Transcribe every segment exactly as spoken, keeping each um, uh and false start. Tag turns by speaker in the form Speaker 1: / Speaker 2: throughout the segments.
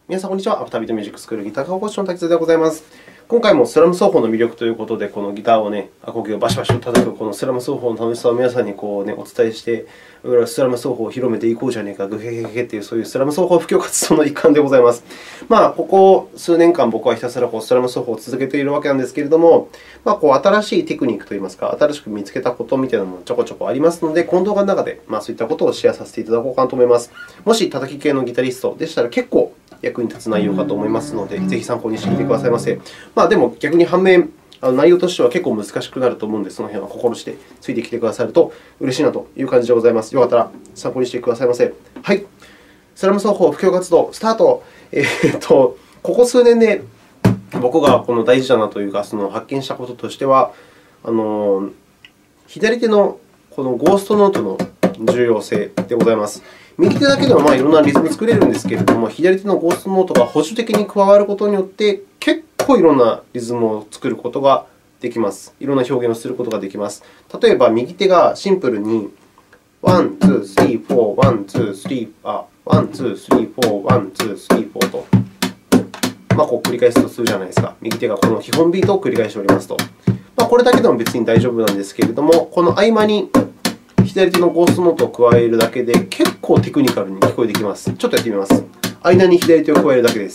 Speaker 1: 皆さん、こんにちは。アフタービートミュージックスクールギター科講師の滝沢でございます。今回もスラム奏法の魅力ということで、このギターをね、アコギをバシバシと叩くこのスラム奏法の楽しさを皆さんにこう、ね、お伝えして、スラム奏法を広めていこうじゃねえか、グヘヘヘという、そういうスラム奏法布教活動の一環でございます。まあ、ここ数年間、僕はひたすらこうスラム奏法を続けているわけなんですけれども、まあ、こう新しいテクニックといいますか、新しく見つけたことみたいなのもちょこちょこありますので、この動画の中で、まあ、そういったことをシェアさせていただこうかなと思います。もし、叩き系のギタリストでしたら、結構役に立つ内容かと思いますので、ぜひ参考にしてみてくださいませ。まあ、でも、逆に反面、あの内容としては結構難しくなると思うので、その辺は心してついてきてくださると嬉しいなという感じでございます。よかったら参考にしてくださいませ。はい。スラム奏法布教活動スタート。えー、っとここ数年で僕がこの大事だなというか、その発見したこととしては、あの左手のこのゴーストノートの重要性でございます。右手だけでもまあいろんなリズムを作れるんですけれども、左手のゴーストノートが補助的に加わることによって、結構いろんなリズムを作ることができます。いろんな表現をすることができます。例えば、右手がシンプルにワン、ツー、スリー、フォー、ワン、ツー、スリー、あ、ワン、ツー、スリー、フォー、ワン、ツー、スリー、フォーと、まあ、こう繰り返すとするじゃないですか。右手がこの基本ビートを繰り返しておりますと。まあ、これだけでも別に大丈夫なんですけれども、この合間に左手のゴーストノートを加えるだけで、結構テクニカルに聞こえてきます。ちょっとやってみます。間に左手を加えるだけです。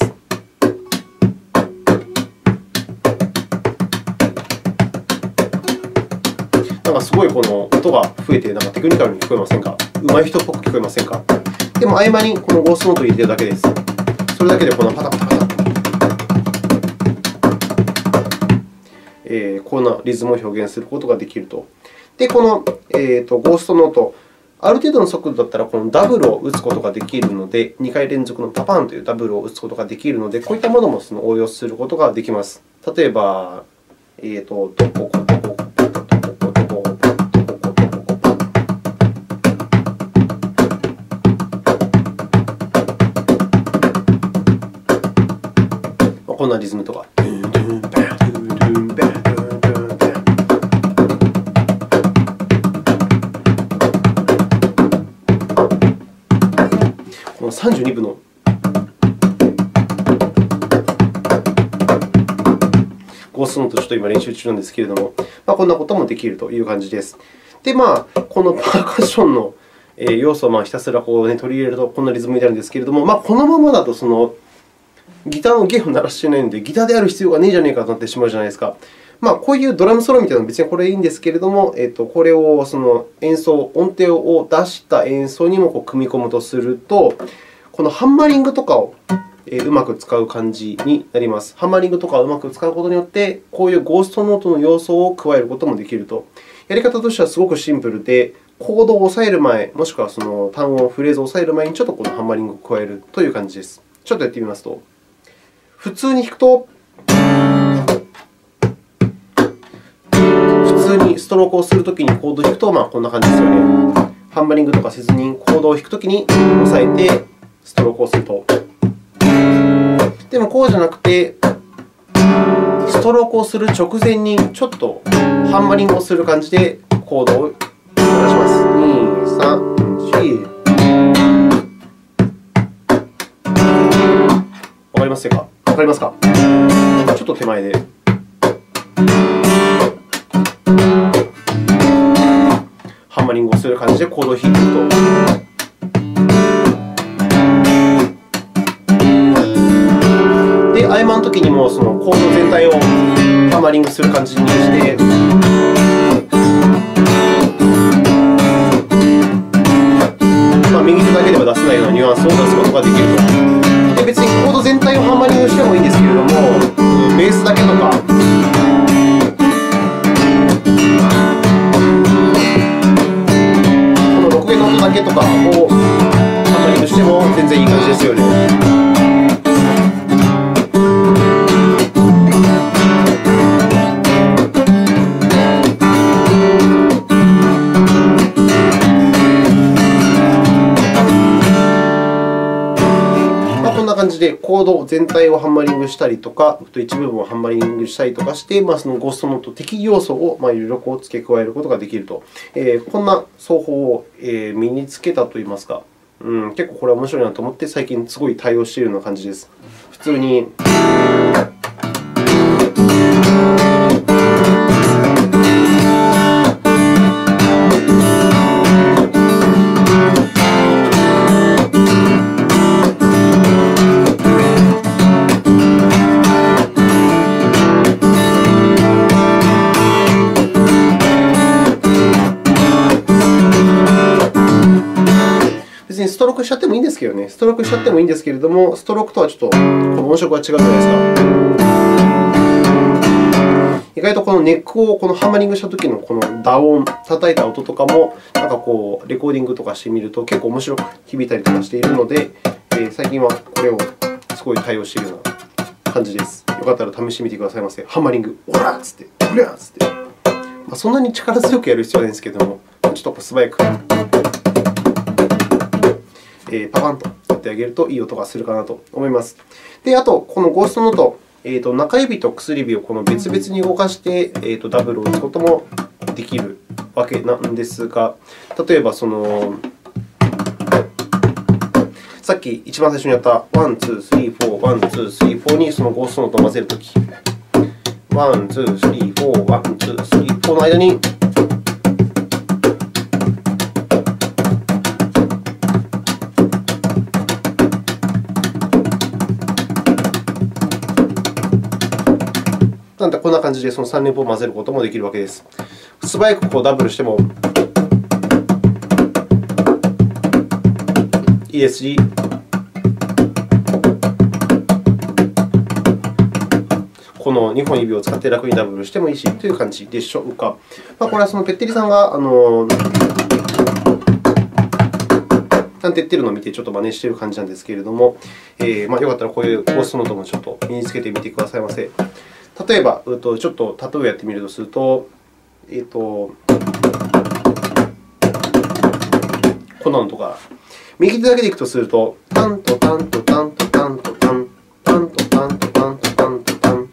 Speaker 1: なんかすごいこの音が増えて、なんかテクニカルに聞こえませんか？上手い人っぽく聞こえませんか？でも、合間にこのゴーストノートを入れているだけです。それだけでこのパタパタパタ、えー、こんなリズムを表現することができると。で、この、えー、とゴーストノート、ある程度の速度だったらこのダブルを打つことができるので、にかい連続のパパンというダブルを打つことができるので、こういったものもその応用することができます。例えば、えー、とドココドココドココドココドココドココこんなリズムとか。このさんじゅうにぶのゴーストノート、ちょっと今練習中なんですけれども、まあ、こんなこともできるという感じです。で、まあ、このパーカッションの要素をまあひたすらこう、ね、取り入れるとこんなリズムになるんですけれども、まあ、このままだとそのギターの弦を鳴らしていないので、ギターである必要がねえじゃねえかとなってしまうじゃないですか。まあ、こういうドラムソロみたいなのは別にこれいいんですけれども、えっと、これをその演奏、音程を出した演奏にもこう組み込むとすると、このハンマリングとかをうまく使う感じになります。ハンマリングとかをうまく使うことによって、こういうゴーストノートの要素を加えることもできると。やり方としてはすごくシンプルで、コードを押さえる前、もしくはその単音、フレーズを押さえる前にちょっとこのハンマリングを加えるという感じです。ちょっとやってみますと、普通に弾くと、普通にストロークをするときにコードを弾くと、まあ、こんな感じですよね。ハンマリングとかせずにコードを弾くときに押さえてストロークをすると。でも、こうじゃなくて、ストロークをする直前にちょっとハンマリングをする感じでコードを鳴らします。に、さん、よん。わかりますか？わかりますか？ちょっと手前で。ハンマリングをする感じでコードを弾いていくと。で、合間のときにもそのコード全体をハンマリングする感じにして、まあ、右手だけでは出せないようなニュアンスを出すことができると。で、別にコード全体をハンマリングしてもいいんですけれども、ベースだけとか、このろく弦の音だけとかをハンマリングしても全然いい感じですよね。こんな感じでコード全体をハンマリングしたりとか、一部分をハンマリングしたりとかして、まあ、そのゴーストノート適要素をまあいろいろ付け加えることができると。えー、こんな奏法を身につけたといいますか、 うん、結構これは面白いなと思って、最近すごい対応しているような感じです。普通に別にストロークしちゃってもいいんですけどね、ストロークしちゃってもいいんですけれども、ストロークとはちょっとこの音色が違うじゃないですか。意外とこのネックをこのハマリングしたときのこの打音、叩いた音とかも、なんかこうレコーディングとかしてみると結構面白く響いたりとかしているので、えー、最近はこれをすごい対応しているような感じです。よかったら試してみてくださいませ。ハマリング、オラッつって、オラッつって。まあ、そんなに力強くやる必要はないんですけれども、ちょっと素早く。えー、パパンとやってあげるといい音がするかなと思います。で、あと、このゴーストノート、えーと、中指と薬指をこの別々に動かして、えーと、ダブルを打つこともできるわけなんですが、例えばその、さっき一番最初にやったワン、ツー、スリー、フォー、ワン、ツー、スリー、フォーにそのゴーストノートを混ぜるとき、ワン、ツー、スリー、フォー、ワン、ツー、スリー、フォーの間に、なんでこんな感じでそのさん連符を混ぜることもできるわけです。素早くこうダブルしてもいいですし、このにほん指を使って楽にダブルしてもいいしという感じでしょうか。まあ、これはそのペッテリさんがあのなんて言ってるのを見てちょっと真似している感じなんですけれども、えーまあ、よかったらこういうゴーストノートもちょっと身につけてみてくださいませ。例えば、ちょっと例えをやってみるとすると、えーと、こんなのとか、右手だけでいくとすると、タンとタンとタンとタンとタン、タンとタンとタンとタンとタン。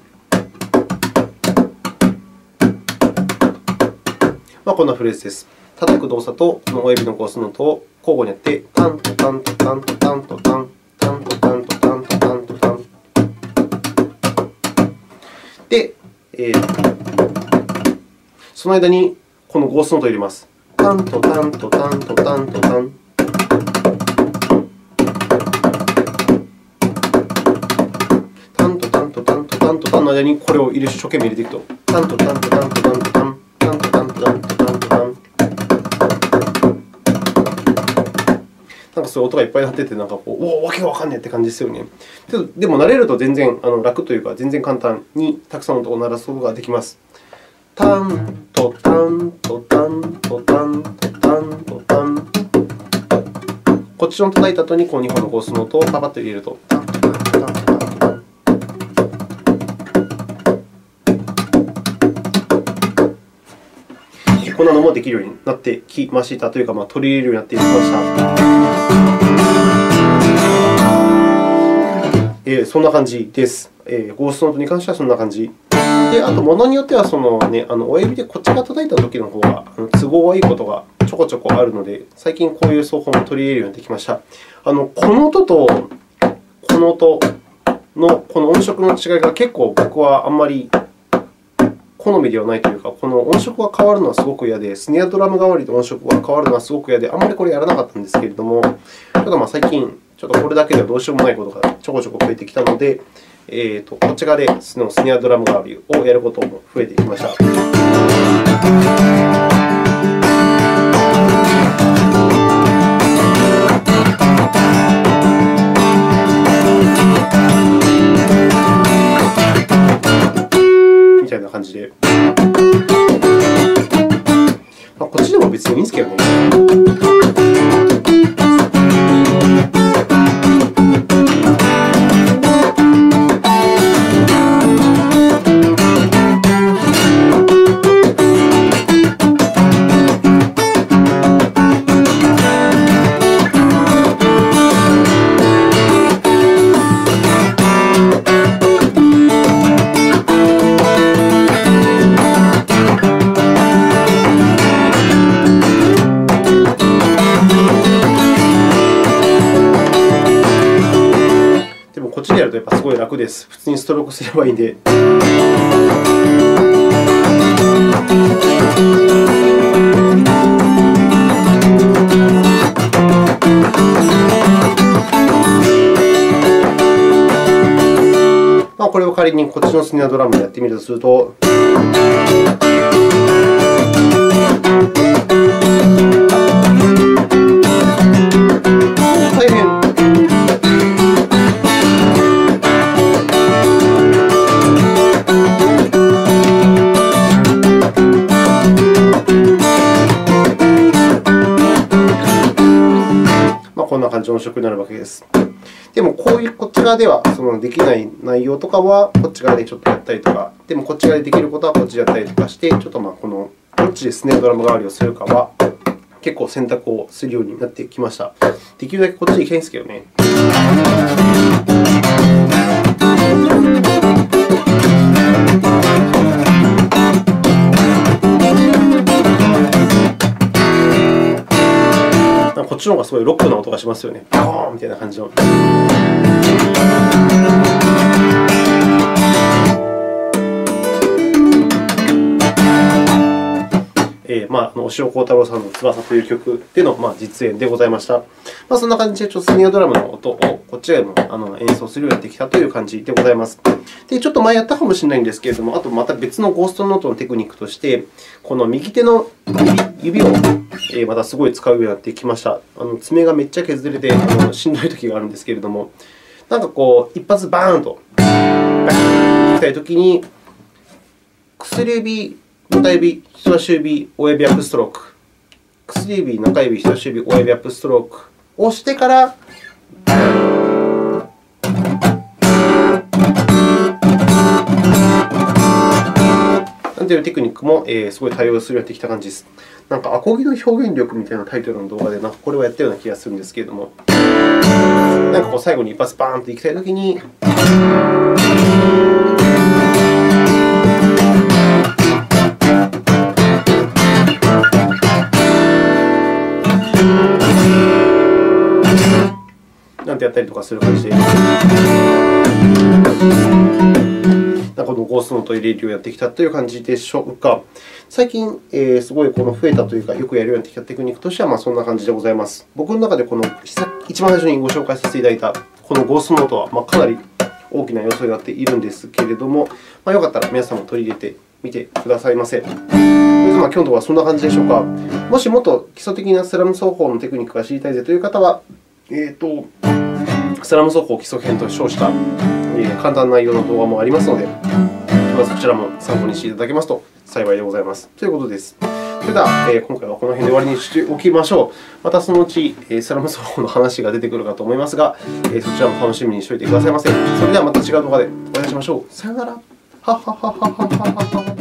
Speaker 1: まあ、こんなフレーズです。叩く動作とこの親指のゴーストノートを交互にやって、タンとタンとタンとタンとタン、タンとタンとタンとタンとタン。で、えー、その間にこのゴーストノートを入れます。タンとタンとタンとタンとタン。タンとタンとタンとタンとタンの間にこれを一生懸命入れていくと、タンとタンとタンとタンとタン、タンとタンとタンとタンとタン。なんかそういう音がいっぱい鳴ってて、なんかこう、おお、わけがわかんねえって感じですよね。でも慣れると全然あの楽というか、全然簡単にたくさんの音を鳴らすことができます。タンとタンとタンとタンとタンとタン。こっちの叩いた後にこのにほんのゴーストノートをパパッと入れると、タンとタンとタンとタンとタン。こんなのもできるようになってきましたというか、まあ、取り入れるようになってきました。えー、そんな感じです。えー、ゴーストノートに関してはそんな感じ。で、あと、ものによってはその、ね、あの親指でこっちが叩いたときの方が都合がいいことがちょこちょこあるので、最近こういう奏法も取り入れるようになってきました。あのこの音とこの音のこの音色の違いが結構僕はあんまり好みではないというか、この音色が変わるのはすごく嫌で、スネアドラム代わりで音色が変わるのはすごく嫌で、あんまりこれやらなかったんですけれども、ただまあ最近、ちょっとこれだけではどうしようもないことがちょこちょこ増えてきたので、えー、とこっち側でスネアドラム代わりをやることも増えてきました。みたいな感じで。まあ、こっちでも別にいいんですけどね。 もこっちでやるとやっぱすごい楽です。普通にストロークすればいいんで。まあ、これを仮にこっちのスネアドラムでやってみるとすると。大変。まあ、こんな感じの音色になるわけです。でも、こういうこっち側ではそのできない内容とかはこっち側でちょっとやったりとか、でもこっち側でできることはこっちでやったりとかして、ちょっとまあこのどっちでスネアドラム代わりをするかは結構選択をするようになってきました。できるだけこっちでいきたいんですけどね。こっちの方がすごいロックな音がしますよね。バコーンみたいな感じの。えーまあ、あの押尾コータローさんの翼という曲での、まあ、実演でございました。まあ、そんな感じでちょっとスネアドラムの音をこっちでもあの演奏するようになってきたという感じでございます。で、ちょっと前やったかもしれないんですけれども、あとまた別のゴーストノートのテクニックとして、この右手の指、指をまたすごい使うようになってきました。あの爪がめっちゃ削れてあのしんどいときがあるんですけれども、なんかこう、一発バーンと、バーンといきたいときに、薬指、中指、人差し指、親指アップストローク。薬指、中指、人差し指、親指アップストロークを押してから、なんていうテクニックもえーすごい対応するようになってきた感じです。なんか、アコギの表現力みたいなタイトルの動画でなんかこれをやったような気がするんですけれども、なんかこう最後に一発バーンといきたいときに、なんてやったりとかする感じで、このゴーストノート入れるようになってきたという感じでしょうか。最近、えー、すごいこの増えたというか、よくやるようになってきたテクニックとしては、まあ、そんな感じでございます。僕の中でこの一番最初にご紹介させていただいたこのゴーストノートは、まあ、かなり大きな要素になっているんですけれども、まあ、よかったら皆さんも取り入れてみてくださいませ。まあ、今日のところはそんな感じでしょうか。もしもっと基礎的なスラム奏法のテクニックが知りたいぜという方は、えーと、スラム奏法基礎編と称した簡単な内容の動画もありますので、まずそちらも参考にしていただけますと幸いでございます。ということです。それでは、えー、今回はこの辺で終わりにしておきましょう。またそのうちスラム奏法の話が出てくるかと思いますが、えー、そちらも楽しみにしておいてくださいませ。それではまた違う動画でお会いしましょう。さようなら。ははははははは。